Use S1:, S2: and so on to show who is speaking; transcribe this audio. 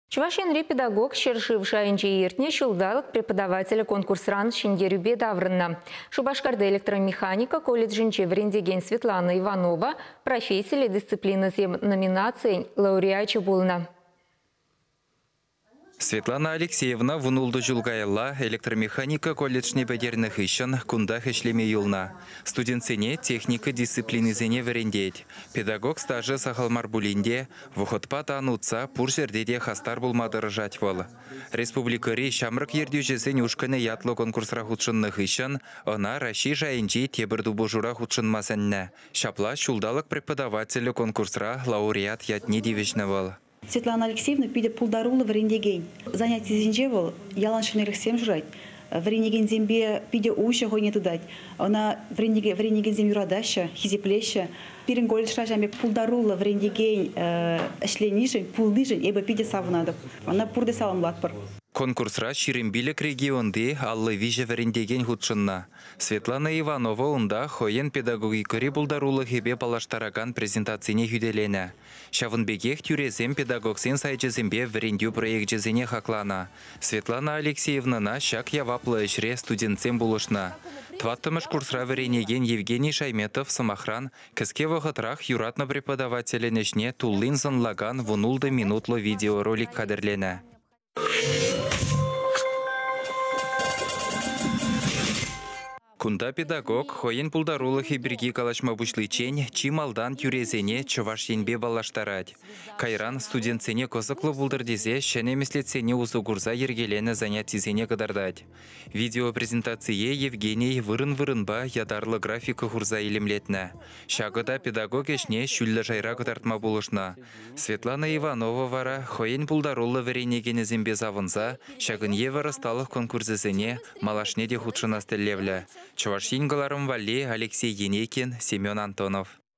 S1: Чувашенри педагог шершив шайынче ертне шылдалық преподавателя конкурсран шиндерюбе даврынна. Шубашкарда электромеханика колледжинче врендеген Светлана Иванова профессия дисциплины номинации лауреачы болна.
S2: Светлана Алексеевна вунулды жылгайла электромеханика колледжне бедерных ищен кундах ишлеме юлна. Студентсене техника дисциплинизене верендеть. Педагог стажы сахалмар булинде, вухотпа танутса пур жердеде хастар булмадыр жать вол. Республикари шамрак ердюжесен ушканы ятлы конкурсра худшынных ищен, она раши жайынчи тебірду бужура худшынмасенне. Шапла шулдалық преподавателю конкурсра лауреат ятне девичны вол.
S3: Светлана Алексеевна пиде пулдарула в рендеген. Занятие зинжевал, ялан шинерих всем жрать. В рендеген зембе пиде уща не тудать. Она в рендеген зембе радаща, хизиплеща. Пиренголь шажами пулдарула в рендеген шленишень, пулдышень, эбо пиде савнадов. Она пурде саван латпар.
S2: Конкурсра Ширембилек регионды аллы виже верендеген худшынна. Светлана Иванова унда хоен педагогикари булдарулы хебе палаштараган презентацияне хүделене. Шавынбегех тюрезем педагогсен сайчызембе верендю проектжезене хаклана. Светлана Алексеевнана шак яваплы ішре студентсем булышна. Тваттымыш курсра веренеген Евгений Шайметов самахран кіске вағытрах юратна преподавателенешне туллин занлаган вунулды минутлы видеоролик кадерлене. Кунда педагог хоен пулдарулы хибирги калашма бушлычень чималдан тюрезене чувашенбе балаштарать. Кайран студентсене козыклы булдырдезе шенемеслетсене узугурза ергелене занятизене кадардать. Видеопрезентация Евгений вырын-вырынба ядарлы графика хурза илемлетне. Шагыда педагог ешне шүллі жайра кадартма булышна. Светлана Иванова вара хоен пулдарулы веренегене зембе завынза, шагын евара сталық конкурсызене малашне де худшына стеллевлі. Чувашин Галаром Вали, Алексей Енекин, Семен Антонов.